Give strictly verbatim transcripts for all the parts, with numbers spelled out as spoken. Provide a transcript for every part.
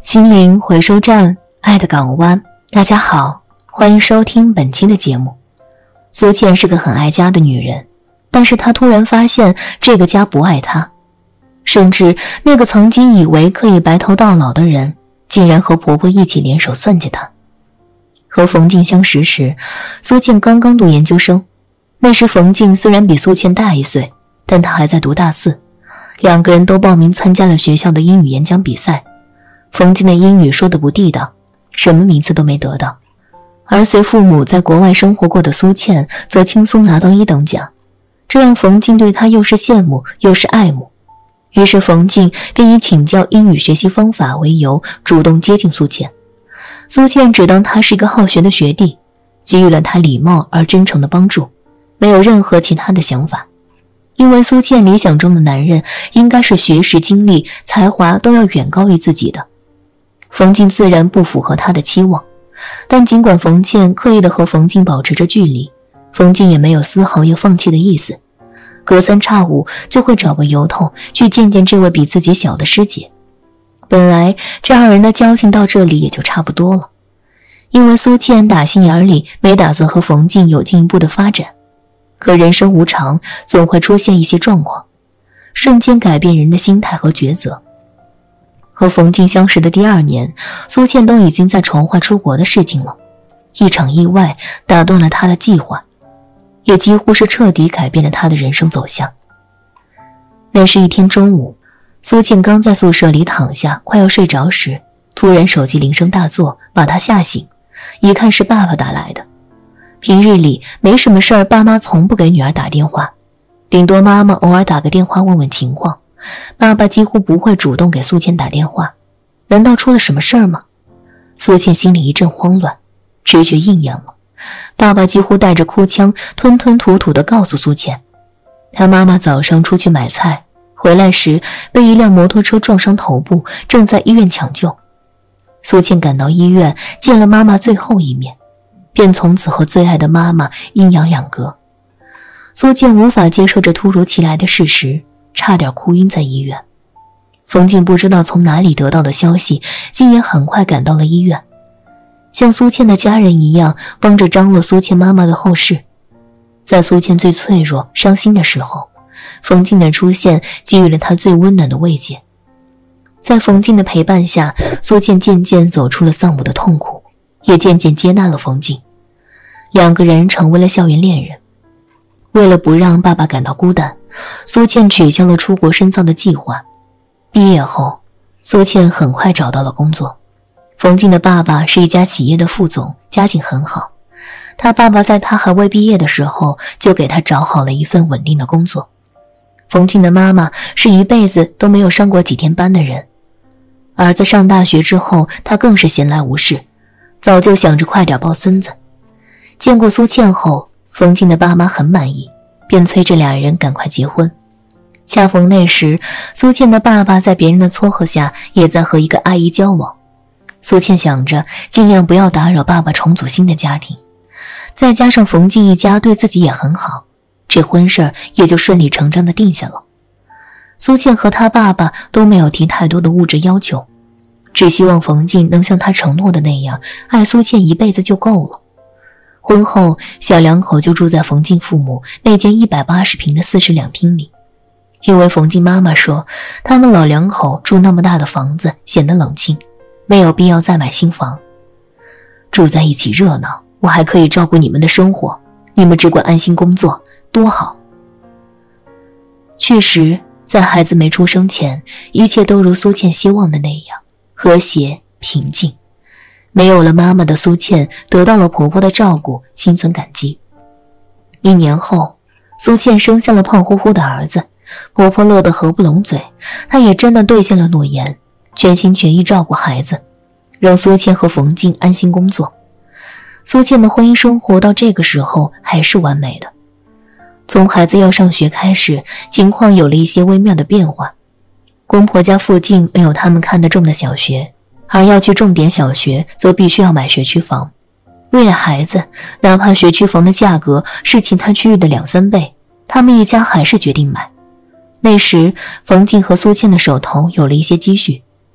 心灵回收站，爱的港湾。大家好，欢迎收听本期的节目。苏倩是个很爱家的女人，但是她突然发现这个家不爱她，甚至那个曾经以为可以白头到老的人，竟然和婆婆一起联手算计她。和冯静相识时，苏倩刚刚读研究生，那时冯静虽然比苏倩大一岁，但她还在读大四，两个人都报名参加了学校的英语演讲比赛。冯静的英语说得不地道，什么名次都没得到，而随父母在国外生活过的苏倩则轻松拿到一等奖，这让冯静对她又是羡慕又是爱慕。于是冯静便以请教英语学习方法为由，主动接近苏倩。苏倩只当他是一个好学的学弟，给予了他礼貌而真诚的帮助，没有任何其他的想法。因为苏倩理想中的男人应该是学识、经历、才华都要远高于自己的，冯静自然不符合他的期望。但尽管冯倩刻意的和冯静保持着距离，冯静也没有丝毫要放弃的意思，隔三差五就会找个由头去见见这位比自己小的师姐。本来这二人的交情到这里也就差不多了，因为苏倩打心眼里没打算和冯静有进一步的发展，可人生无常，总会出现一些状况，瞬间改变人的心态和抉择。和冯静相识的第二年，苏倩都已经在筹划出国的事情了。一场意外打断了她的计划，也几乎是彻底改变了她的人生走向。那是一天中午，苏倩刚在宿舍里躺下快要睡着时，突然手机铃声大作，把她吓醒，一看是爸爸打来的。平日里没什么事儿，爸妈从不给女儿打电话，顶多妈妈偶尔打个电话问问情况，爸爸几乎不会主动给苏倩打电话。难道出了什么事儿吗？苏倩心里一阵慌乱，直觉应验了。爸爸几乎带着哭腔，吞吞吐吐地告诉苏倩，他妈妈早上出去买菜，回来时被一辆摩托车撞伤头部，正在医院抢救。苏倩赶到医院，见了妈妈最后一面，便从此和最爱的妈妈阴阳两隔。苏倩无法接受这突如其来的事实，差点哭晕在医院。冯静不知道从哪里得到的消息，竟也很快赶到了医院，像苏倩的家人一样帮着张罗苏倩妈妈的后事。在苏倩最脆弱伤心的时候，冯静的出现给予了她最温暖的慰藉。在冯静的陪伴下，苏倩渐渐走出了丧母的痛苦，也渐渐接纳了冯静，两个人成为了校园恋人。为了不让爸爸感到孤单，苏倩取消了出国深造的计划。毕业后，苏倩很快找到了工作。冯静的爸爸是一家企业的副总，家境很好。他爸爸在他还未毕业的时候就给他找好了一份稳定的工作。冯静的妈妈是一辈子都没有上过几天班的人，儿子上大学之后，他更是闲来无事，早就想着快点抱孙子。见过苏倩后，冯静的爸妈很满意，便催着俩人赶快结婚。恰逢那时，苏倩的爸爸在别人的撮合下也在和一个阿姨交往。苏倩想着尽量不要打扰爸爸重组新的家庭，再加上冯静一家对自己也很好，这婚事也就顺理成章地定下了。苏倩和她爸爸都没有提太多的物质要求，只希望冯静能像她承诺的那样爱苏倩一辈子就够了。婚后，小两口就住在冯静父母那间一百八十平的四室两厅里。因为冯静妈妈说，他们老两口住那么大的房子显得冷清，没有必要再买新房。住在一起热闹，我还可以照顾你们的生活，你们只管安心工作，多好。确实，在孩子没出生前，一切都如苏倩希望的那样和谐平静。没有了妈妈的苏倩得到了婆婆的照顾，心存感激。一年后，苏倩生下了胖乎乎的儿子，婆婆乐得合不拢嘴，她也真的兑现了诺言，全心全意照顾孩子，让苏倩和冯静安心工作。苏倩的婚姻生活到这个时候还是完美的。从孩子要上学开始，情况有了一些微妙的变化。公婆家附近没有他们看得中的小学，而要去重点小学则必须要买学区房。为了孩子，哪怕学区房的价格是其他区域的两三倍，他们一家还是决定买。那时，冯静和苏倩的手头有了一些积蓄，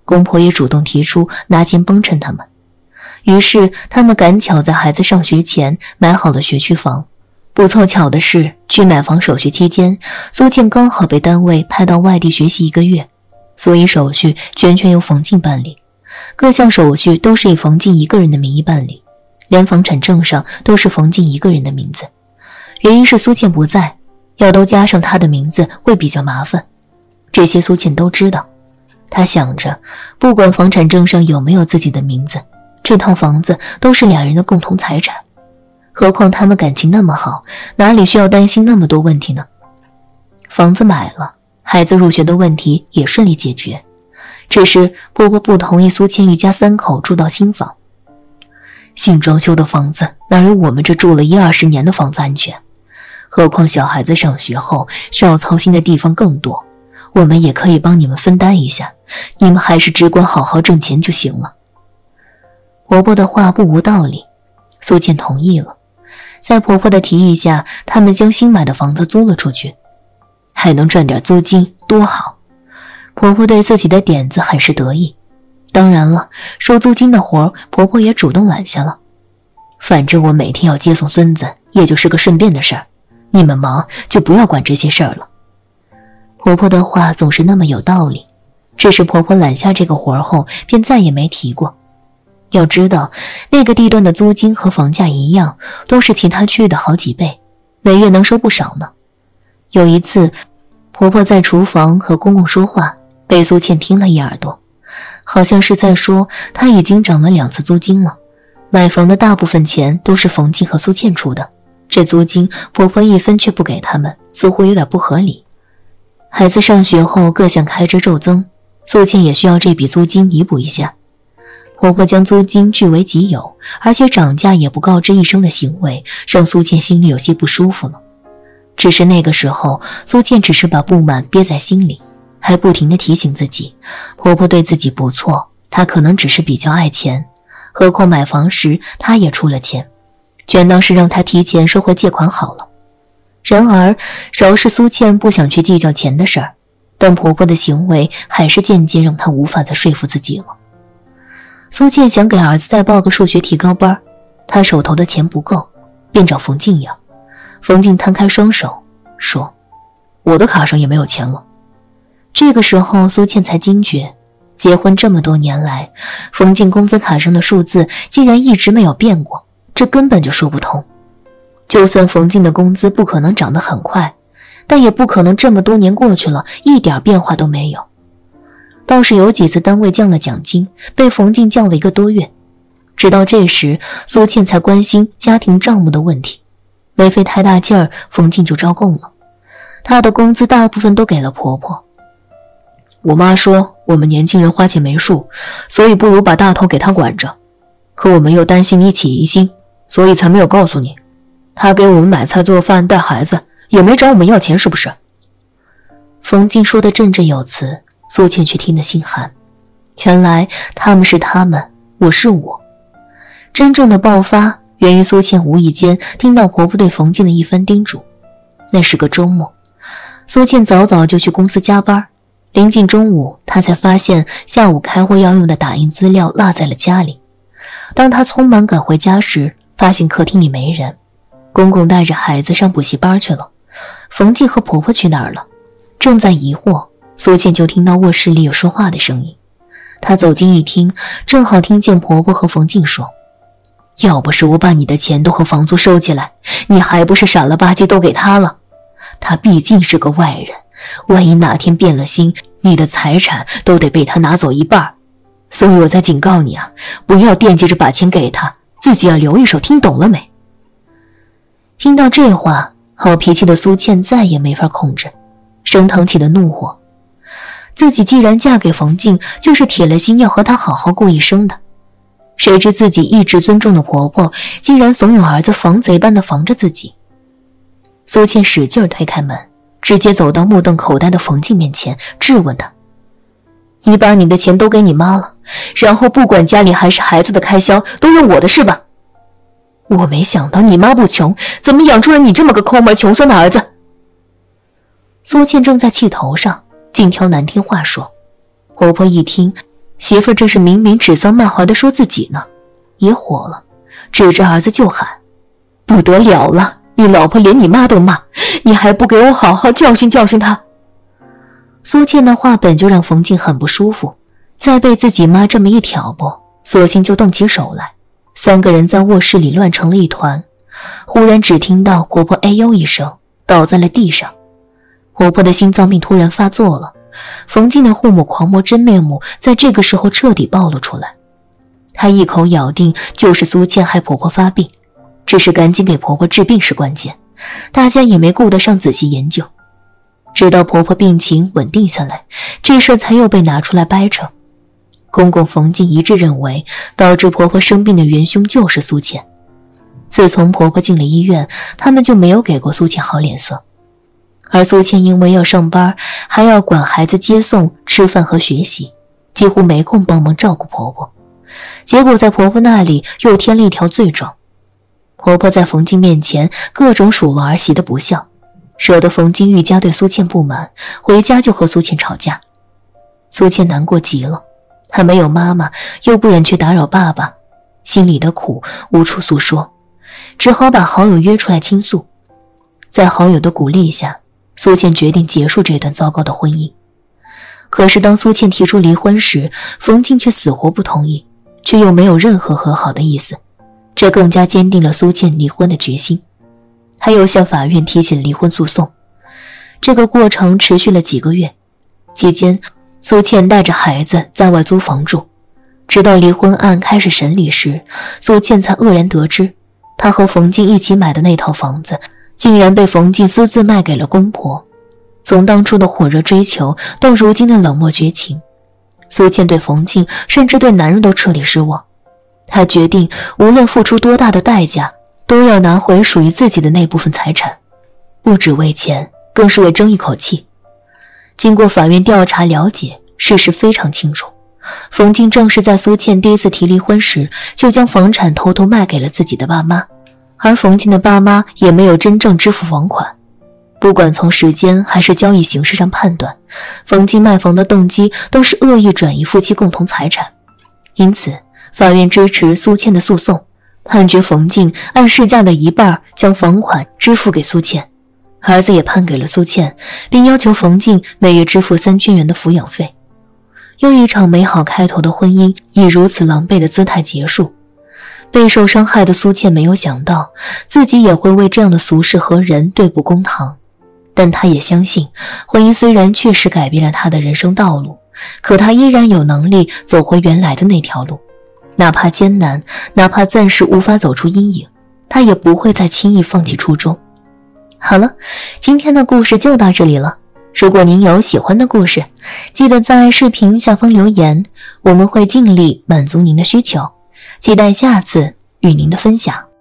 公婆也主动提出拿钱帮衬他们。于是他们赶巧在孩子上学前买好了学区房。不凑巧的是，去买房手续期间，苏倩刚好被单位派到外地学习一个月，所以手续全权由冯静办理。各项手续都是以冯静一个人的名义办理，连房产证上都是冯静一个人的名字。原因是苏倩不在，要都加上她的名字会比较麻烦。这些苏倩都知道。她想着，不管房产证上有没有自己的名字，这套房子都是两人的共同财产。何况他们感情那么好，哪里需要担心那么多问题呢？房子买了，孩子入学的问题也顺利解决。只是婆婆不同意苏倩一家三口住到新房。新装修的房子哪有我们这住了一二十年的房子安全？何况小孩子上学后需要操心的地方更多，我们也可以帮你们分担一下，你们还是只管好好挣钱就行了。婆婆的话不无道理，苏倩同意了。在婆婆的提议下，他们将新买的房子租了出去，还能赚点租金，多好。婆婆对自己的点子很是得意。当然了，收租金的活婆婆也主动揽下了。反正我每天要接送孙子，也就是个顺便的事儿，你们忙就不要管这些事儿了。婆婆的话总是那么有道理，只是婆婆揽下这个活后便再也没提过。要知道，那个地段的租金和房价一样，都是其他区域的好几倍，每月能收不少呢。有一次，婆婆在厨房和公公说话，被苏倩听了一耳朵，好像是在说她已经涨了两次租金了。买房的大部分钱都是冯静和苏倩出的，这租金婆婆一分却不给他们，似乎有点不合理。孩子上学后各项开支骤增，苏倩也需要这笔租金弥补一下。婆婆将租金据为己有，而且涨价也不告知一声的行为，让苏倩心里有些不舒服了。只是那个时候，苏倩只是把不满憋在心里，还不停地提醒自己，婆婆对自己不错，她可能只是比较爱钱，何况买房时她也出了钱，全当是让她提前收回借款好了。然而，饶是苏倩不想去计较钱的事儿，但婆婆的行为还是渐渐让她无法再说服自己了。苏倩想给儿子再报个数学提高班，她手头的钱不够，便找冯静要。冯静摊开双手说，我的卡上也没有钱了。这个时候苏倩才惊觉，结婚这么多年来，冯静工资卡上的数字竟然一直没有变过，这根本就说不通。就算冯静的工资不可能涨得很快，但也不可能这么多年过去了，一点变化都没有。倒是有几次单位降了奖金，被冯静叫了一个多月。直到这时，苏倩才关心家庭账目的问题。没费太大劲儿，冯静就招供了。她的工资大部分都给了婆婆。我妈说我们年轻人花钱没数，所以不如把大头给她管着。可我们又担心你起疑心，所以才没有告诉你。她给我们买菜做饭带孩子，也没找我们要钱，是不是？冯静说的振振有词，苏倩却听得心寒。原来他们是他们，我是我。真正的爆发源于苏倩无意间听到婆婆对冯静的一番叮嘱。那是个周末，苏倩早早就去公司加班，临近中午，她才发现下午开会要用的打印资料落在了家里。当她匆忙赶回家时，发现客厅里没人，公公带着孩子上补习班去了，冯静和婆婆去哪儿了？正在疑惑，苏倩就听到卧室里有说话的声音。她走近一听，正好听见婆婆和冯静说，要不是我把你的钱都和房租收起来，你还不是傻了吧唧都给他了。他毕竟是个外人，万一哪天变了心，你的财产都得被他拿走一半。所以我在警告你啊，不要惦记着把钱给他，自己要留一手，听懂了没？听到这话，好脾气的苏倩再也没法控制，升腾起的怒火。自己既然嫁给冯静，就是铁了心要和他好好过一生的。谁知自己一直尊重的婆婆，竟然怂恿儿子防贼般的防着自己。苏倩使劲推开门，直接走到目瞪口呆的冯静面前，质问他：你把你的钱都给你妈了，然后不管家里还是孩子的开销，都用我的是吧？我没想到你妈不穷，怎么养出了你这么个抠门穷酸的儿子？苏倩正在气头上，尽挑难听话说。婆婆一听， 媳妇儿这是明明指桑骂槐的说自己呢，也火了，指着儿子就喊：不得了了，你老婆连你妈都骂，你还不给我好好教训教训她。苏倩的话本就让冯静很不舒服，再被自己妈这么一挑拨，索性就动起手来。三个人在卧室里乱成了一团，忽然只听到婆婆哎呦一声倒在了地上。婆婆的心脏病突然发作了，冯静的护母狂魔真面目在这个时候彻底暴露出来。她一口咬定就是苏倩害婆婆发病，只是赶紧给婆婆治病是关键，大家也没顾得上仔细研究。直到婆婆病情稳定下来，这事才又被拿出来掰扯。公公冯静一致认为，导致婆婆生病的元凶就是苏倩。自从婆婆进了医院，他们就没有给过苏倩好脸色。而苏倩因为要上班，还要管孩子接送、吃饭和学习，几乎没空帮忙照顾婆婆。结果在婆婆那里又添了一条罪状。婆婆在冯静面前各种数落儿媳的不孝，惹得冯静愈加对苏倩不满，回家就和苏倩吵架。苏倩难过极了，她没有妈妈，又不忍去打扰爸爸，心里的苦无处诉说，只好把好友约出来倾诉。在好友的鼓励下，苏倩决定结束这段糟糕的婚姻。可是当苏倩提出离婚时，冯静却死活不同意，却又没有任何和好的意思，这更加坚定了苏倩离婚的决心。他又向法院提起了离婚诉讼。这个过程持续了几个月，期间苏倩带着孩子在外租房住，直到离婚案开始审理时，苏倩才愕然得知，她和冯静一起买的那套房子竟然被冯静私自卖给了公婆。从当初的火热追求到如今的冷漠绝情，苏倩对冯静甚至对男人都彻底失望。她决定无论付出多大的代价，都要拿回属于自己的那部分财产，不只为钱，更是为争一口气。经过法院调查了解，事实非常清楚，冯静正是在苏倩第一次提离婚时，就将房产偷偷卖给了自己的爸妈，而冯静的爸妈也没有真正支付房款。不管从时间还是交易形式上判断，冯静卖房的动机都是恶意转移夫妻共同财产。因此，法院支持苏倩的诉讼，判决冯静按市价的一半将房款支付给苏倩，儿子也判给了苏倩，并要求冯静每月支付三千元的抚养费。又一场美好开头的婚姻以如此狼狈的姿态结束。备受伤害的苏倩没有想到自己也会为这样的俗世和人对簿公堂，但她也相信，婚姻虽然确实改变了她的人生道路，可她依然有能力走回原来的那条路。哪怕艰难，哪怕暂时无法走出阴影，她也不会再轻易放弃初衷。好了，今天的故事就到这里了。如果您有喜欢的故事，记得在视频下方留言，我们会尽力满足您的需求。期待下次与您的分享。